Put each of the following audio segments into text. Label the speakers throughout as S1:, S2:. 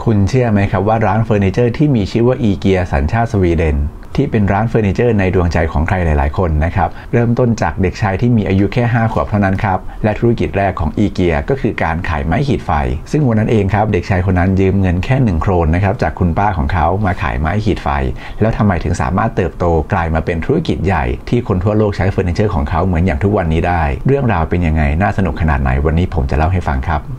S1: คุณเชื่อไหมครับว่าร้านเฟอร์นิเจอร์ที่มีชื่อว่าอีเกียสัญชาติสวีเดนที่เป็นร้านเฟอร์นิเจอร์ในดวงใจของใครหลายๆคนนะครับเริ่มต้นจากเด็กชายที่มีอายุแค่5 ขวบเท่านั้นครับและธุรกิจแรกของอีเกียก็คือการขายไม้ขีดไฟซึ่งวันนั้นเองครับเด็กชายคนนั้นยืมเงินแค่1 โครนนะครับจากคุณป้าของเขามาขายไม้ขีดไฟแล้วทำไมถึงสามารถเติบโตกลายมาเป็นธุรกิจใหญ่ที่คนทั่วโลกใช้เฟอร์นิเจอร์ของเขาเหมือนอย่างทุกวันนี้ได้เรื่องราวเป็นยังไงน่าสนุกขนาดไหนวันนี้ผมจะเล่าให้ฟังครับ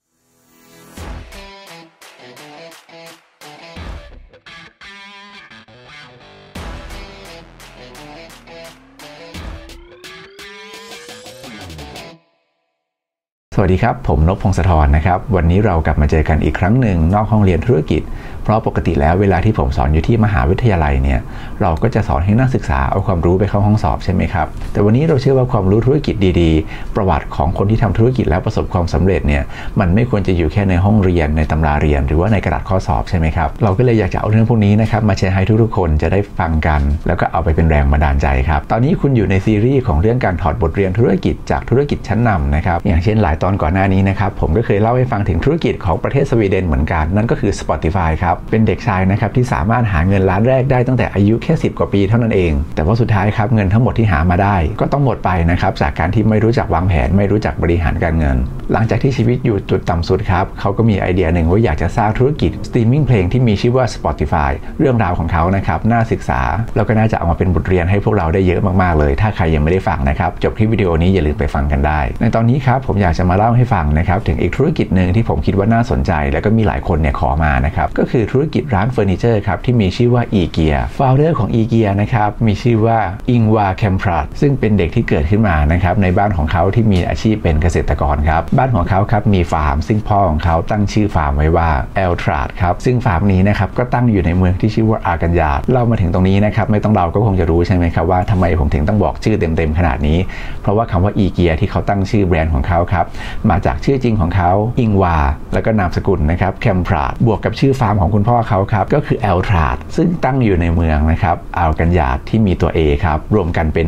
S1: สวัสดีครับผมนพพงศธรนะครับวันนี้เรากลับมาเจอกันอีกครั้งหนึ่งนอกห้องเรียนธุรกิจเพราะปกติแล้วเวลาที่ผมสอนอยู่ที่มหาวิทยาลัยเนี่ยเราก็จะสอนให้นักศึกษาเอาความรู้ไปเข้าห้องสอบใช่ไหมครับแต่วันนี้เราเชื่อว่าความรู้ธุรกิจดีๆประวัติของคนที่ทำธุรกิจแล้วประสบความสำเร็จเนี่ยมันไม่ควรจะอยู่แค่ในห้องเรียนในตำราเรียนหรือว่าในกระดาษข้อสอบใช่ไหมครับเราก็เลยอยากจะเอาเรื่องพวกนี้นะครับมาแชร์ให้ทุกๆคนจะได้ฟังกันแล้วก็เอาไปเป็นแรงบันดาลใจครับตอนนี้คุณอยู่ในซีรีส์ของเรื่องการถอดบทเรียนธุรกิจจากธุรกิจชั้นนำนะครับอย่างเช่นหลายตอนก่อนหน้านี้นะครับผมก็เคยเล่าให้ฟังถึงธุรกิจของประเทศสวีเดนเหมือนกันนั่นก็คือ Spotify ครับเป็นเด็กชายนะครับที่สามารถหาเงินล้านแรกได้ตั้งแต่อายุแค่10 กว่าปีเท่านั้นเองแต่ว่าสุดท้ายครับเงินทั้งหมดที่หามาได้ก็ต้องหมดไปนะครับจากการที่ไม่รู้จักวางแผนไม่รู้จักบริหารการเงินหลังจากที่ชีวิตอยู่จุดต่ำสุดครับเขาก็มีไอเดียหนึ่งว่าอยากจะสร้างธุรกิจสตรีมมิ่งเพลงที่มีชื่อว่า Spotify เรื่องราวของเขานะครับน่าศึกษาแล้วก็น่าจะเอามาเป็นบทเรียนให้พวกเราได้เยอะมากๆเลยถ้าใครยังไม่ได้ฟังนะครับจบคลิปวิดีโอนี้อย่าลืมไปฟังกันได้ในตอนนี้ครับผมอยากจะมาเล่าให้ฟังนะครับถึงอีกธุรกิจหนึ่งที่ผมคิดว่าน่าสนใจแล้วก็มีหลายคนเนี่ยขอมานะครับก็คือธุรกิจร้านเฟอร์นิเจอร์ครับที่มีชื่อว่าอีเกียฟาวเดอร์ของอีเกียนะครับมีชื่อว่าอิงวาแคมพรัตซึ่งเป็นเด็กที่เกิดขึ้นมานะครับในบ้านของเขาที่มีอาชีพเป็นเกษตรกรครับบ้านของเขาครับมีฟาร์มซึ่งพ่อของเขาตั้งชื่อฟาร์มไว้ว่าเอลทราดครับซึ่งฟาร์มนี้นะครับก็ตั้งอยู่ในเมืองที่ชื่อว่าอากันยาดเล่ามาถึงตรงนี้นะครับไม่ต้องเดาก็คงจะรู้ใช่ไหมครับว่าทำไมผมถึงต้องบอกชื่อเต็มๆขนาดนี้เพราะว่าคำว่าอีเกียที่เขาตั้งชื่อแบรนด์ของเขาครับมาจากชื่อจริงของเขาอิงวาแล้วก็นามสกุลนะครับแคมพรัตบวกกับชื่อฟาร์มของคุณพ่อเขาครับก็คือเอลทราดซึ่งตั้งอยู่ในเมืองนะครับอากันยาดที่มีตัว A ครับรวมกันเป็น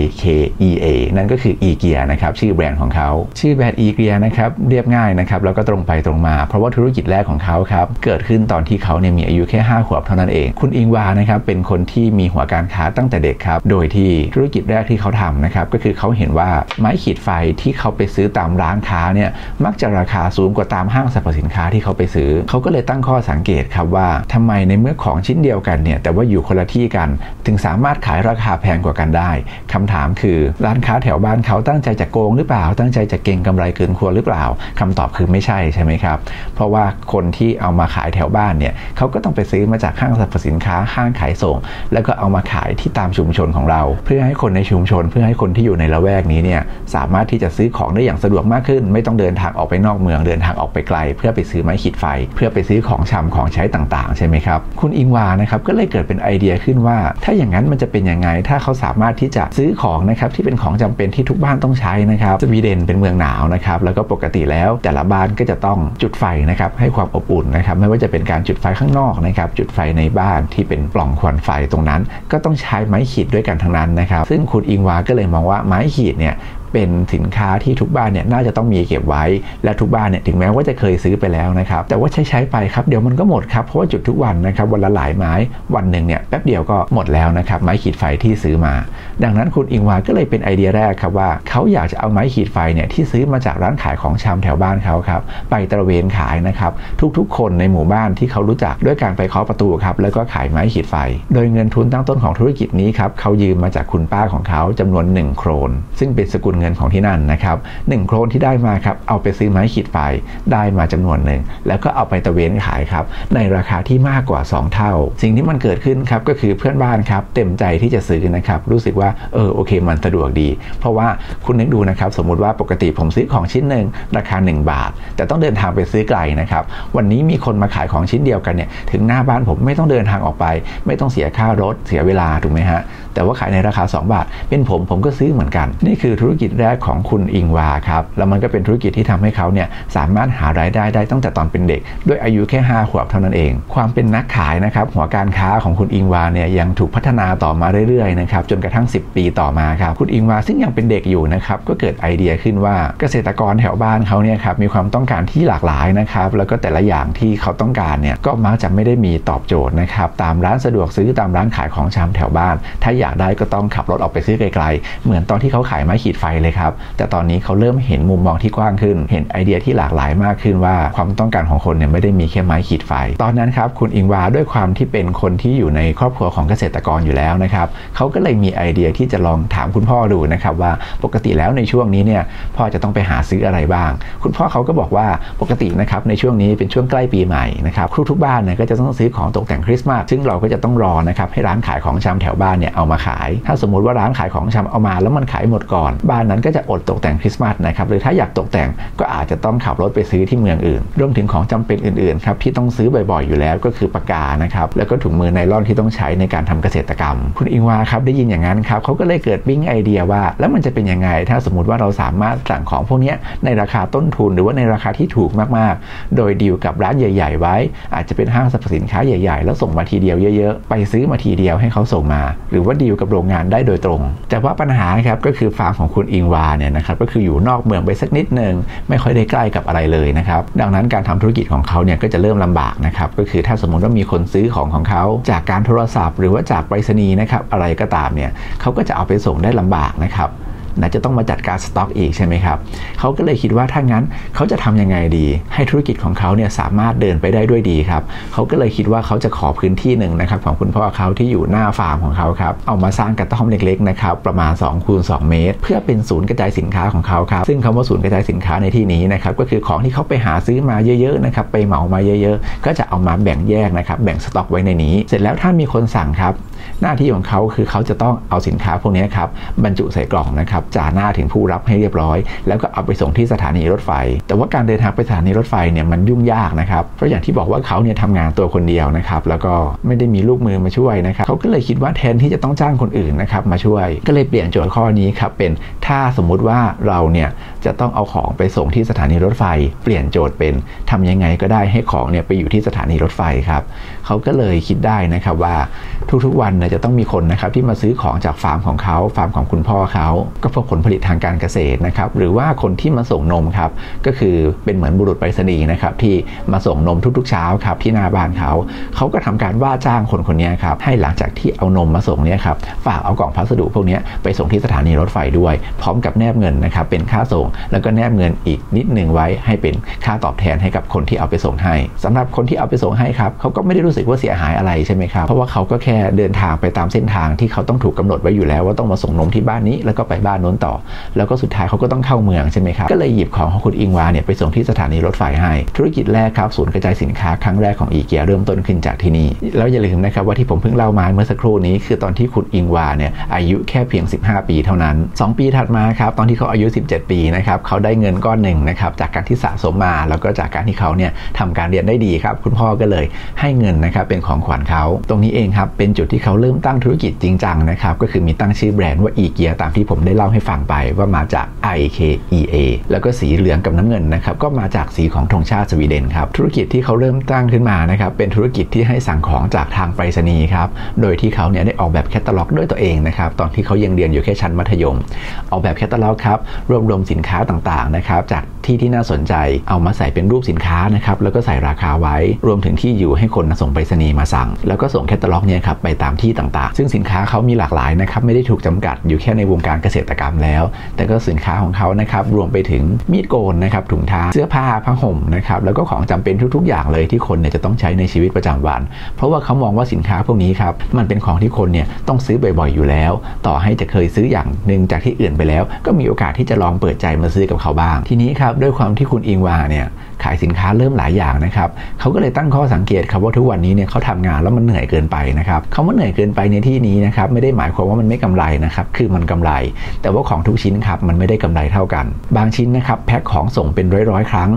S1: IKEA นั่นก็คืออีเกียนะครับชื่อแบรนด์ของเขาชื่อแบรนด์อีเกียนะครับเรียบง่ายนะครับแล้วก็ตรงไปตรงมาเพราะว่าธุรกิจแรกของเขาครับเกิดขึ้นตอนที่เขาเนี่ยมีอายุแค่5 ขวบเท่านั้นเองคุณอิงวานะครับเป็นคนที่มีหัวการค้าตั้งแต่เด็กครับโดยที่ธุรกิจแรกที่เขาทำนะครับก็คือเขาเห็นว่าไม้ขีดไฟที่เขาไปซื้อตามร้านค้าเนี่ยมักจะราคาสูงกว่าตามห้างสรรพสินค้าที่เขาไปซื้อเขาก็เลยตั้งข้อสังเกตครับว่าทำไมในเมื่อของชิ้นเดียวกันเนี่ยแต่ว่าอยู่คนละที่กันถึงสามารถขายราคาแพงกว่ากันได้คำถามคือร้านค้าแถวบ้านเขาตั้งใจจะโกงหรือเปล่าตั้งใจจะเก็งกำไรเกินควรหรือเปล่าคำตอบคือไม่ใช่ใช่ไหมครับเพราะว่าคนที่เอามาขายแถวบ้านเนี่ยเขาก็ต้องไปซื้อมาจากห้างสรรพสินค้าห้างขายส่งแล้วก็เอามาขายที่ตามชุมชนของเราเพื่อให้คนในชุมชนเพื่อให้คนที่อยู่ในละแวกนี้เนี่ยสามารถที่จะซื้อของได้อย่างสะดวกมากขึ้นไม่ต้องเดินทางออกไปนอกเมืองเดินทางออกไปไกลเพื่อไปซื้อไม้ขีดไฟเพื่อไปซื้อของชำของใช้ต่างๆใช่ไหมครับคุณอิงวานะครับก็เลยเกิดเป็นไอเดียขึ้นว่าถ้าอย่างนั้นมันจะเป็นยังไงถ้าเขาสามารถที่จะซื้อของนะครับที่เป็นของจำเป็นที่ทุกบ้านต้องใช้นะครับสวีเดนเป็นเมืองหนาวนะครับแล้วก็ปกติแล้วแต่ละบ้านก็จะต้องจุดไฟนะครับให้ความอบอุ่นนะครับไม่ว่าจะเป็นการจุดไฟข้างนอกนะครับจุดไฟในบ้านที่เป็นปล่องควันไฟตรงนั้นก็ต้องใช้ไม้ขีดด้วยกันทั้งนั้นนะครับซึ่งคุณอิงวาก็เลยมองว่าไม้ขีดเนี่ยเป็นสินค้าที่ทุกบ้านเนี่ยน่าจะต้องมีเก็บไว้และทุกบ้านเนี่ยถึงแม้ว่าจะเคยซื้อไปแล้วนะครับแต่ว่าใช้ไปครับเดี๋ยวมันก็หมดครับเพราะว่าจุดทุกวันนะครับวันละหลายไม้วันหนึ่งเนี่ยแป๊บเดียวก็หมดแล้วนะครับไม้ขีดไฟที่ซื้อมาดังนั้นคุณอิงวาก็เลยเป็นไอเดียแรกครับว่าเขาอยากจะเอาไม้ขีดไฟเนี่ยที่ซื้อมาจากร้านขายของชำแถวบ้านเขาครับไปตระเวนขายนะครับทุกๆคนในหมู่บ้านที่เขารู้จักด้วยการไปเคาะประตูครับแล้วก็ขายไม้ขีดไฟโดยเงินทุนตั้งต้นของธุรกิจนี้ครับเขายืมมาจากคุณป้าของเขาจำนวน1 โครนซึ่งเป็นสกุลเงินของที่นั่นนะครับ1 โครนที่ได้มาครับเอาไปซื้อไม้ขีดไฟได้มาจำนวนหนึ่งแล้วก็เอาไปตะเวนขายครับในราคาที่มากกว่า2 เท่าสิ่งที่มันเกิดขึ้นครับก็คือเพื่อนบ้านครับเต็มใจที่จะซื้อนะครับรู้สึกว่าโอเคมันสะดวกดีเพราะว่าคุณนึกดูนะครับสมมุติว่าปกติผมซื้อของชิ้นหนึ่งราคา1 บาทแต่ต้องเดินทางไปซื้อไกลนะครับวันนี้มีคนมาขายของชิ้นเดียวกันเนี่ยถึงหน้าบ้านผมไม่ต้องเดินทางออกไปไม่ต้องเสียค่ารถเสียเวลาถูกไหมฮะแต่ว่าขายในราคา2 บาทเป็นผมก็ซื้อเหมือนกันนี่คือธุรกิจแรกของคุณอิงวาครับแล้วมันก็เป็นธุรกิจที่ทำให้เขาเนี่ยสามารถหารายได้ได้ตั้งแต่ตอนเป็นเด็กด้วยอายุแค่5 ขวบเท่านั้นเองความเป็นนักขายนะครับหัวการค้าของคุณอิงวาเนี่ยยังถูกพัฒนาต่อมาเรื่อยๆนะครับจนกระทั่ง10 ปีต่อมาครับคุณอิงวาซึ่งยังเป็นเด็กอยู่นะครับก็เกิดไอเดียขึ้นว่าเกษตรกรแถวบ้านเขาเนี่ยครับมีความต้องการที่หลากหลายนะครับแล้วก็แต่ละอย่างที่เขาต้องการเนี่ยก็มักจะไม่ได้มีตอบโจทย์นะครับตามร้านสะดวกซื้อตามร้านขายของชำแถวบ้านถ้าอยากได้ก็ต้องขับรถออกไปซื้อไกลๆเหมือนตอนที่เขาขายไม้ขีดไฟเลยครับแต่ตอนนี้เขาเริ่มเห็นมุมมองที่กว้างขึ้นเห็นไอเดียที่หลากหลายมากขึ้นว่าความต้องการของคนเนี่ยไม่ได้มีแค่ไม้ขีดไฟตอนนั้นครับคุณอิงวาด้วยความที่เป็นคนที่อยู่ในครอบครัวของเกษตรกรอยู่แล้วนะครับเขาก็เลยมีไอเดียที่จะลองถามคุณพ่อดูนะครับว่าปกติแล้วในช่วงนี้เนี่ยพ่อจะต้องไปหาซื้ออะไรบ้างคุณพ่อเขาก็บอกว่าปกตินะครับในช่วงนี้เป็นช่วงใกล้ปีใหม่นะครับทุกบ้านเนี่ยก็จะต้องซื้อของตกแต่งคริสต์มาสซึ่งเราก็จะต้องรอนะครับให้ร้านขายของชำแถวบ้านเนี่ยเอามาขายถ้าสมมติว่าร้านขายของชำเอามาแล้วมันขายหมดก่อนบ้านนั้นก็จะอดตกแต่งคริสต์มาสนะครับหรือถ้าอยากตกแต่งก็อาจจะต้องขับรถไปซื้อที่เมืองอื่นรวมถึงของจำเป็นอื่นๆครับที่ต้องซื้อบ่อยๆอยู่แล้วก็คือปากกานะครับแล้วก็ถุงมือไนลอนที่ต้องใช้ในการทำเกษตรกรรมคุณอิงวาครับได้ยินอย่างนั้นครับเขาก็เลยเกิดวิ่งไอเดียว่าแล้วมันจะเป็นยังไงถ้าสมมติว่าเราสามารถสั่งของพวกนี้ในราคาต้นทุนหรือว่าในราคาที่ถูกมากๆโดยดีลกับร้านใหญ่ๆไว้อาจจะเป็นห้างสรรพสินค้าใหญ่ๆแล้วส่งมาทีเดียวเยอะๆไปซื้อมาทีเดียวให้เขาส่งมาหรือว่าดีลกับโรงงานได้โดยตรงแต่ว่าปัญหาครับก็คือฟาร์มของคุณอิงวาเนี่ยนะครับก็คืออยู่นอกเมืองไปสักนิดนึงไม่ค่อยได้ใกล้กับอะไรเลยนะครับดังนั้นการทำธุรกิจของเขาเนี่ยก็จะเริ่มลำบากนะครับก็คือถ้าสมมติว่ามีคนซื้อของเขาจากการโทรศัพท์หรือว่าจากไปรษณีย์นะครับอะไรก็ตามเนี่ยเขาก็จะเอาไปส่งได้ลำบากนะครับจะต้องมาจัดการสต็อกอีกใช่ไหมครับเขาก็เลยคิดว่าถ้างั้นเขาจะทำยังไงดีให้ธุรกิจของเขาเนี่ยสามารถเดินไปได้ด้วยดีครับเขาก็เลยคิดว่าเขาจะขอพื้นที่หนึ่งนะครับของคุณพ่อเขาที่อยู่หน้าฟาร์มของเขาครับเอามาสร้างกระท่อมเล็กๆนะครับประมาณ2 คูณ 2 เมตรเพื่อเป็นศูนย์กระจายสินค้าของเขาครับซึ่งคำว่าศูนย์กระจายสินค้าในที่นี้นะครับก็คือของที่เขาไปหาซื้อมาเยอะๆนะครับไปเหมามาเยอะๆก็จะเอามาแบ่งแยกนะครับแบ่งสต็อกไว้ในนี้เสร็จแล้วถ้ามีคนสั่งครับหน้าที่ของเขาคือเขาจะต้องเอาสินค้าพวกนี้ครับบรรจุใส่กล่องนะครับจ่าหน้าถึงผู้รับให้เรียบร้อยแล้วก็เอาไปส่งที่สถานีรถไฟแต่ว่าการเดินทางไปสถานีรถไฟเนี่ยมันยุ่งยากนะครับเพราะอย่างที่บอกว่าเขาเนี่ยทำงานตัวคนเดียวนะครับแล้วก็ไม่ได้มีลูกมือมาช่วยนะครับเขาก็เลยคิดว่าแทนที่จะต้องจ้างคนอื่นนะครับมาช่วยก็เลยเปลี่ยนโจทย์ข้อนี้ครับเป็นถ้าสมมุติว่าเราเนี่ยจะต้องเอาของไปส่งที่สถานีรถไฟเปลี่ยนโจทย์เป็นทำยังไงก็ได้ให้ของเนี่ยไปอยู่ที่สถานีรถไฟครับเขาก็เลยคิดได้นะครับว่าทุกๆวันเนี่ยจะต้องมีคนนะครับที่มาซื้อของจากฟาร์มของเขาฟาร์มของคุณพ่อเขาก็พวกผลผลิตทางการเกษตรนะครับหรือว่าคนที่มาส่งนมครับก็คือเป็นเหมือนบุรุษไปรษณีย์นะครับที่มาส่งนมทุกๆเช้าครับที่หน้าบ้านเขาก็ทำการว่าจ้างคนนี้ครับให้หลังจากที่เอานมมาส่งเนี่ยครับฝากเอากล่องพัสดุพวกนี้ไปส่งที่สถานีรถไฟด้วยพร้อมกับแนบเงินนะครับเป็นค่าส่งแล้วก็แนบเงินอีกนิดนึงไว้ให้เป็นค่าตอบแทนให้กับคนที่เอาไปส่งให้สำหรับคนที่เอาไปส่งให้ครับเขาก็ไม่ได้รู้สึกว่าเสียหายอะไรใช่ไหมครับเพราะว่าเขาก็แค่เดินทางไปตามเส้นทางที่เขาต้องถูกกำหนดไว้อยู่แล้วว่าต้องมาส่งนมที่บ้านนี้แล้วก็ไปบ้านโน้นต่อแล้วก็สุดท้ายเขาก็ต้องเข้าเมืองใช่ไหมครับก็เลยหยิบของของคุณอิงวาเนี่ยไปส่งที่สถานีรถไฟให้ธุรกิจแรกครับศูนย์กระจายสินค้าครั้งแรกของอีเกียเริ่มต้นขึ้นจากที่นี่แล้วอย่าลืมนะครับว่าที่ผมเพิ่งเล่ามาเมื่อสักครู่นี้คือตอนที่คุณอิงวาเนี่ยอายุแค่เพียง15 ปีเท่านั้น2 ปีถัดมาครับตอนที่เขาอายุ17 ปีนะครับเขาได้เงินก้อนหนึ่งนะครับจากการที่สะสมมาแล้วก็จากการที่เขาเนี่ยทำการเรียนได้ดีครับคุณพ่อก็เลยให้เงินนะครับเป็นของขวัญเขาตรงนี้เองครับเป็นจุดที่เขาเริ่มตั้งธุรกิจจริงจังนะครับก็คือมีตั้งชื่อแบรนด์ว่าอีเกียตามที่ผมได้เล่าให้ฟังไปว่ามาจาก IKEA แล้วก็สีเหลืองกับน้ำเงินนะครับก็มาจากสีของธงชาติสวีเดนครับธุรกิจที่เขาเริ่มตั้งขึ้นมานะครับเป็นธุรกิจที่ให้สั่งของจากทางไปรษณีย์ครับโดยที่เขาเนี่ยได้ออกแบบแคตตาล็อกด้วยตัวเองนะครับตอนที่เขายังเรียนอยู่แค่ชั้นมัธยมออกแบบแคตตาล็อกครับรวบรวมสินค้าต่างๆนะครับจากที่น่าสนใจเอามาใส่เป็นรูปสินค้านะครับแล้วก็ใส่ราคาไว้รวมถึงที่อยู่ให้คนส่งไปรษณีย์มาสั่งแล้วก็ส่งแคตตาล็อกเนี่ยครับไปตามที่ต่างๆซึ่งสินค้าเขามีหลากหลายนะครับไม่ได้ถูกจำกัดอยู่แค่ในวงการเกษตรกรรมแล้วแต่ก็สินค้าของเขานะครับรวมไปถึงมีดโกนนะครับถุงเท้าเสื้อผ้าผ้าห่มนะครับแล้วก็ของจำเป็นทุกๆอย่างเลยที่คนเนี่ยจะต้องใช้ในชีวิตประจำวันเพราะว่าเขามองว่าสินค้าพวกนี้ครับมันเป็นของที่คนเนี่ยต้องซื้อบ่อยๆอยู่แล้วต่อให้จะเคยซื้ออย่างนึงจากที่อื่นไปแล้วก็มีโอกาสที่จะลองเปิดใจมาซื้อกับเขาบ้างทีนี้ครับด้วยความที่คุณอิงวาเนี่ยขายสินค้าเริ่มหลายอย่างนะครับเขาก็เลยตั้งข้อสังเกตครับว่าทุกวันนี้เนี่ยเขาทำงานแล้วมันเหนื่อยเกินไปนะครับคำว่าเหนื่อยเกินไปในที่นี้นะครับไม่ได้หมายความว่ามันไม่กำไรนะครับคือมันกำไรแต่ว่าของทุกชิ้นครับมันไม่ได้กำไรเท่ากันบางชิ้นนะครับแพ็คของส่งเป็นร้อยครั้ง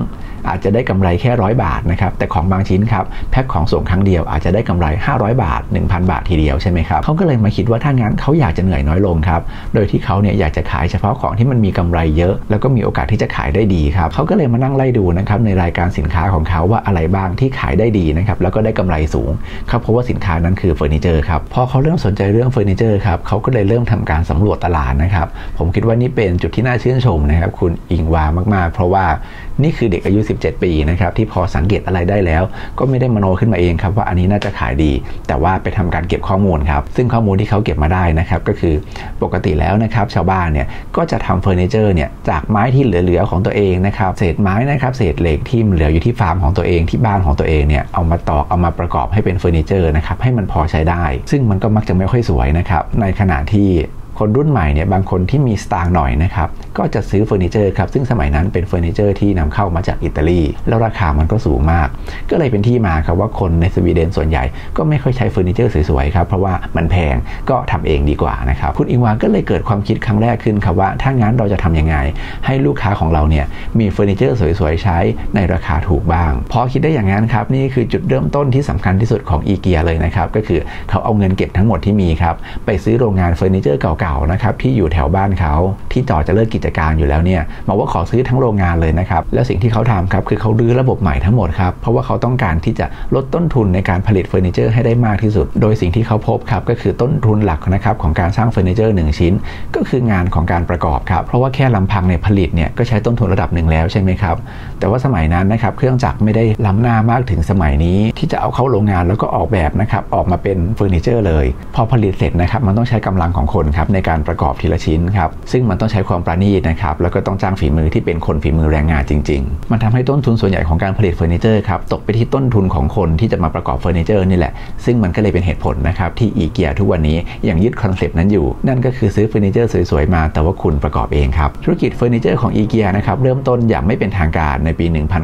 S1: อาจจะได้กำไรแค่100 บาทนะครับแต่ของบางชิ้นครับแพ็คของส่งครั้งเดียวอาจจะได้กำไร500 บาท 1,000 บาททีเดียวใช่ไหมครับเขาก็เลยมาคิดว่าถ้างั้นเขาอยากจะเหนื่อยน้อยลงครับโดยที่เขาเนี่ยอยากจะขายเฉพาะของที่มันมีกำไรเยอะแล้วก็มีโอกาสที่จะขายได้ดีครับเขาก็เลยมานั่งไล่ดูนะครับในรายการสินค้าของเขาว่าอะไรบ้างที่ขายได้ดีนะครับแล้วก็ได้กำไรสูงครับเพราะว่าสินค้านั้นคือเฟอร์นิเจอร์ครับพอเขาเริ่มสนใจเรื่องเฟอร์นิเจอร์ครับเขาก็เลยเริ่มทำการสำรวจตลาดนะครับผมคิดว่านี่เป็นจุดที่น่าชื่นชมนะครับคุณอิงวามากๆเพราะว่านี่คือเด็กอายุ17 ปีนะครับที่พอสังเกตอะไรได้แล้วก็ไม่ได้มโนขึ้นมาเองครับว่าอันนี้น่าจะขายดีแต่ว่าไปทำการเก็บข้อมูลครับซึ่งข้อมูลที่เขาเก็บมาได้นะครับก็คือปกติแล้วนะครับชาวบ้านเนี่ยก็จะทำเฟอร์นิเจอร์เนี่ยจากไม้ที่เหลือๆของตัวเองนะครับเศษไม้นะครับเศษเหล็กที่เหลืออยู่ที่ฟาร์มของตัวเองที่บ้านของตัวเองเนี่ยเอามาต่อเอามาประกอบให้เป็นเฟอร์นิเจอร์นะครับให้มันพอใช้ได้ซึ่งมันก็มักจะไม่ค่อยสวยนะครับในขณะที่คนรุ่นใหม่เนี่ยบางคนที่มีสตางค์หน่อยนะครับก็จะซื้อเฟอร์นิเจอร์ครับซึ่งสมัยนั้นเป็นเฟอร์นิเจอร์ที่นำเข้ามาจากอิตาลีแล้วราคามันก็สูงมากก็เลยเป็นที่มาครับว่าคนในสวีเดนส่วนใหญ่ก็ไม่ค่อยใช้เฟอร์นิเจอร์สวยๆครับเพราะว่ามันแพงก็ทำเองดีกว่านะครับคุณอิงวาก็เลยเกิดความคิดครั้งแรกขึ้นครับว่าถ้างั้นเราจะทำยังไงให้ลูกค้าของเราเนี่ยมีเฟอร์นิเจอร์สวยๆใช้ในราคาถูกบ้างพอคิดได้อย่างนั้นครับนี่คือจุดเริ่มต้นที่สำคัญที่สุดของอีเกียเลยนะครับก็คือเขาเอาเงินเก็บทั้งหมดที่มีครับไปซื้อโรงงานเฟอร์นิเจอร์เก่าๆนะครับที่อยู่แถวบ้านเขาที่ต่อจะเลิกกิจการอยู่แล้วเนี่ยบอกว่าขอซื้อทั้งโรงงานเลยนะครับแล้วสิ่งที่เขาทำครับคือเขารื้อระบบใหม่ทั้งหมดครับเพราะว่าเขาต้องการที่จะลดต้นทุนในการผลิตเฟอร์นิเจอร์ให้ได้มากที่สุดโดยสิ่งที่เขาพบครับก็คือต้นทุนหลักนะครับของการสร้างเฟอร์นิเจอร์1ชิ้นก็คืองานของการประกอบครับเพราะว่าแค่ลำพังในผลิตเนี่ยก็ใช้ต้นทุนระดับหนึ่งแล้วใช่ไหมครับแต่ว่าสมัยนั้นนะครับเครื่องจักรไม่ได้ล้ำหน้ามากถึงสมัยนี้ที่จะเอาเข้าโรงงานแล้วก็ออกแบบนะครับออกมาเป็นเฟอร์นิเจอร์เลยพอผลิตเสร็จนะครับมันต้องใช้กำลังของคนครับในการประกอบทีละชิ้นครับซึ่งมันต้องใช้ความประณีตนะครับแล้วก็ต้องจ้างฝีมือที่เป็นคนฝีมือแรงงานจริงๆมันทำให้ต้นทุนส่วนใหญ่ของการผลิตเฟอร์นิเจอร์ครับตกไปที่ต้นทุนของคนที่จะมาประกอบเฟอร์นิเจอร์นี่แหละซึ่งมันก็เลยเป็นเหตุผลนะครับที่อีเกียทุกวันนี้ยังยึดคอนเซปต์นั้นอยู่นั่นก็คือซื้อเฟอร์นิเจอร์สวยๆมาแต่ว่าคุณประกอบเองครับธุรกิจเฟอร์นิเจอร์ของอีเกียนะครับเริ่มต้นอย่างไม่เป็นทางการในปี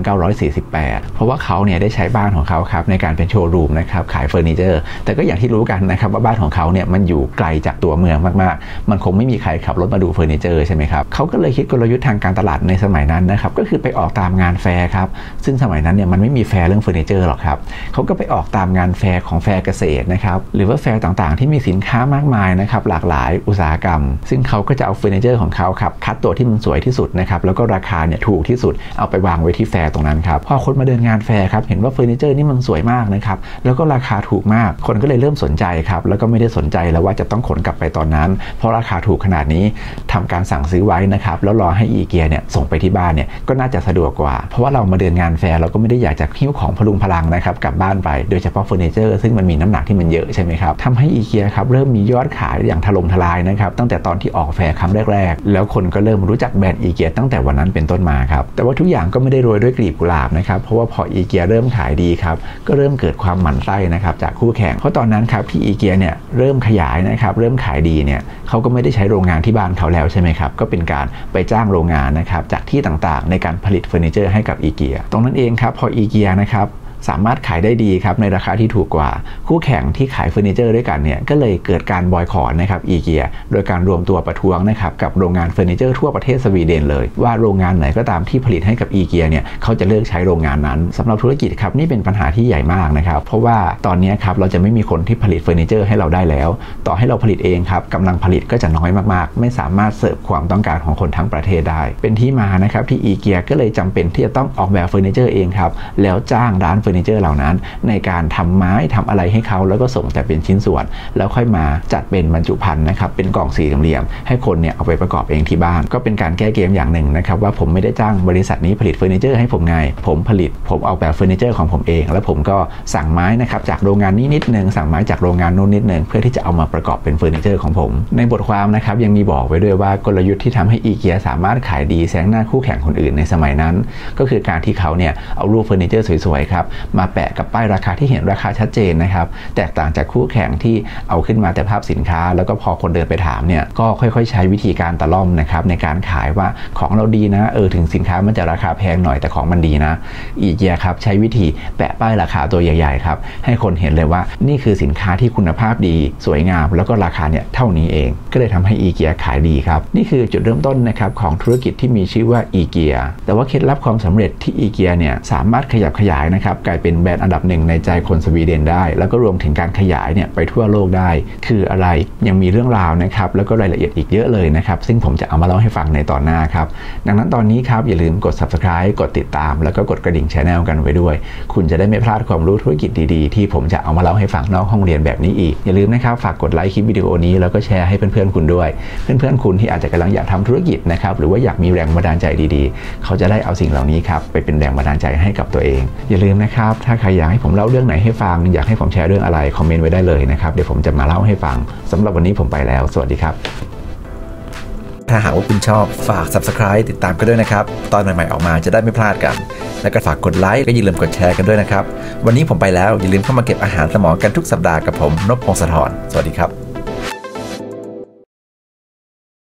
S1: 1948 เพราะว่าเขาเนี่ยได้ใช้บ้านของเขาครับในการเป็นโชว์รูมนะครับขายเฟอร์นิเจอร์แต่ก็อย่างที่รู้กันนะครับว่าบ้านของเขาเนี่ยมันอยู่ไกลจากตัวเมืองมากๆมันคงไม่มีใครขับรถมาดูเฟอร์นิเจอร์ใช่ไหมครับเขาก็เลยคิดกลยุทธ์ทางการตลาดในสมัยนั้นนะครับก็คือไปออกตามงานแฟร์ครับซึ่งสมัยนั้นเนี่ยมันไม่มีแฟร์เรื่องเฟอร์นิเจอร์หรอกครับเขาก็ไปออกตามงานแฟร์ของแฟร์เกษตรนะครับหรือว่าแฟร์ต่างๆที่มีสินค้ามากมายนะครับหลากหลายอุตสาหกรรมซึ่งเขาก็จะเอาเฟอร์นิเจอร์ของเขาครับคัดตัวที่มันสวยที่สุดนะครับแล้วก็ราคาเนี่ยถูกที่สุดเอาไปวางไว้ที่แฟร์ตรงนั้นครับพอคนมาเดินงานแฟร์ครับเห็นว่าเฟอร์นิเจอร์นี่มันสวยมากนะครับแล้วก็ราคาถูกมากคนก็เลยเริ่มสนใจครับแล้วก็ไม่ได้สนใจแล้วว่าจะต้องขนกลับไปตอนนั้นเพราะราคาถูกขนาดนี้ทำการสั่งซื้อไว้นะครับแล้วรอให้อีเกียเนี่ยส่งไปที่บ้านเนี่ยก็น่าจะสะดวกกว่าเพราะว่าเรามาเดินงานแฟร์เราก็ไม่ได้อยากจะหิ้วของพลุงพลังนะครับกลับบ้านไปโดยเฉพาะเฟอร์นิเจอร์ซึ่งมันมีน้ำหนักที่มันเยอะใช่ไหมครับทำให้อีเกียครับเริ่มมียอดขายอย่างถล่มทลายนะครับตั้งแต่ตอนที่ออกแฟร์ครั้งแรกๆแล้วคนก็เริ่มรู้จักแบรนด์อีเกียตั้งแต่วันนั้นเป็นต้นมาครับแต่ว่าทุกอย่างก็ไม่ได้โรยด้วยกลีบกุหลาบนะครับเพราะว่าพออีเกียเริ่มขายดีครับก็เริ่มเกิดความหมั่นไส้นะครับจากคู่แข่งเพราะตอนนั้นครับที่อีเกียเนี่ยเริ่มขยายนะครับเริ่มขายดีเนี่ยเขาก็ไม่ได้ใช้โรงงานที่บ้านเขาแล้วใช่ไหมครับก็เป็นการไปจ้างโรงงานนะครับจากที่ต่างๆในการผลิตเฟอร์นิเจอร์ให้กับอีเกียตรงนั้นเองครับพออีเกียนะครับสามารถขายได้ดีครับในราคาที่ถูกกว่าคู่แข่งที่ขายเฟอร์นิเจอร์ด้วยกันเนี่ยก็เลยเกิดการบอยคอตนะครับอีเกียโดยการรวมตัวประท้วงนะครับกับโรงงานเฟอร์นิเจอร์ทั่วประเทศสวีเดนเลยว่าโรงงานไหนก็ตามที่ผลิตให้กับอีเกียเนี่ยเขาจะเลิกใช้โรงงานนั้นสำหรับธุรกิจครับนี่เป็นปัญหาที่ใหญ่มากนะครับเพราะว่าตอนนี้ครับเราจะไม่มีคนที่ผลิตเฟอร์นิเจอร์ให้เราได้แล้วต่อให้เราผลิตเองครับกำลังผลิตก็จะน้อยมากๆไม่สามารถเสิร์ฟความต้องการของคนทั้งประเทศได้เป็นที่มานะครับที่อีเกียก็เลยจำเป็นที่จะต้องออกแบบเฟอร์นิเจอร์เองครับแล้วจ้างร้านเฟอร์นิเจอร์เหล่านั้นในการทำไม้ทำอะไรให้เขาแล้วก็ส่งแต่เป็นชิ้นส่วนแล้วค่อยมาจัดเป็นบรรจุภัณฑ์นะครับเป็นกล่องสี่เหลี่ยมให้คนเนี่ยเอาไปประกอบเองที่บ้านก็เป็นการแก้เกมอย่างหนึ่งนะครับว่าผมไม่ได้จ้างบริษัทนี้ผลิตเฟอร์นิเจอร์ให้ผมไงผมเอาแบบเฟอร์นิเจอร์ของผมเองแล้วผมก็สั่งไม้นะครับจากโรงงานนี้นิดนึงสั่งไม้จากโรงงานนู้นนิดนึงเพื่อที่จะเอามาประกอบเป็นเฟอร์นิเจอร์ของผมในบทความนะครับยังมีบอกไว้ด้วยว่ากลยุทธ์ที่ทำให้อีเกียสามารถขายดีแซงหน้าคู่แข่งคนอื่นในสมัยนั้นก็คือการที่เขาเนี่ยเอารูปเฟอร์นิเจอร์สวยๆครับมาแปะกับป้ายราคาที่เห็นราคาชัดเจนนะครับแตกต่างจากคู่แข่งที่เอาขึ้นมาแต่ภาพสินค้าแล้วก็พอคนเดินไปถามเนี่ยก็ค่อยๆใช้วิธีการตะล่อมนะครับในการขายว่าของเราดีนะถึงสินค้ามันจะราคาแพงหน่อยแต่ของมันดีนะอีเกียครับใช้วิธีแปะป้ายราคาตัวใหญ่ๆครับให้คนเห็นเลยว่านี่คือสินค้าที่คุณภาพดีสวยงามแล้วก็ราคาเนี่ยเท่านี้เองก็เลยทำให้อีเกียขายดีครับนี่คือจุดเริ่มต้นนะครับของธุรกิจที่มีชื่อว่าอีเกียแต่ว่าเคล็ดลับความสำเร็จที่อีเกียเนี่ยสามารถขยับขยายนะครับกลายเป็นแบรนด์อันดับหนึ่งในใจคนสวีเดนได้แล้วก็รวมถึงการขยายเนี่ยไปทั่วโลกได้คืออะไรยังมีเรื่องราวนะครับแล้วก็รายละเอียดอีกเยอะเลยนะครับซึ่งผมจะเอามาเล่าให้ฟังในตอนหน้าครับดังนั้นตอนนี้ครับอย่าลืมกด Subscribe กดติดตามแล้วก็กดกระดิ่ง Channel กันไว้ด้วยคุณจะได้ไม่พลาดความรู้ธุรกิจดีๆที่ผมจะเอามาเล่าให้ฟังนอกห้องเรียนแบบนี้อีกอย่าลืมนะครับฝากกดไลค์คลิปวิดีโอนี้แล้วก็แชร์ให้เพื่อนๆคุณด้วยเพื่อนๆคุณที่อาจจะกำลังอยากทำธุรกิจนะครับหรือว่าอยากมีแรงบันดาลใจดีๆเขาจะได้เอาสิ่งเหล่านี้ครับไปเป็นแรงบันดาลใจให้กับตัวเองอย่าลืมนะครับถ้าใครอยากให้ผมเล่าเรื่องไหนให้ฟังอยากให้ผมแชร์เรื่องอะไรคอมเมนต์ไว้ได้เลยนะครับเดี๋ยวผมจะมาเล่าให้ฟังสำหรับวันนี้ผมไปแล้วสวัสดีครับถ้าหากว่าคุณชอบฝาก Subscribe ติดตามกันด้วยนะครับตอนใหม่ๆออกมาจะได้ไม่พลาดกันแล้วก็ฝากกดไลค์และอย่าลืมกดแชร์กันด้วยนะครับวันนี้ผมไปแล้วอย่าลืมเข้ามาเก็บอาหารสมองกันทุกสัปดาห์กับผมนพพงศธรสวัสดีครับ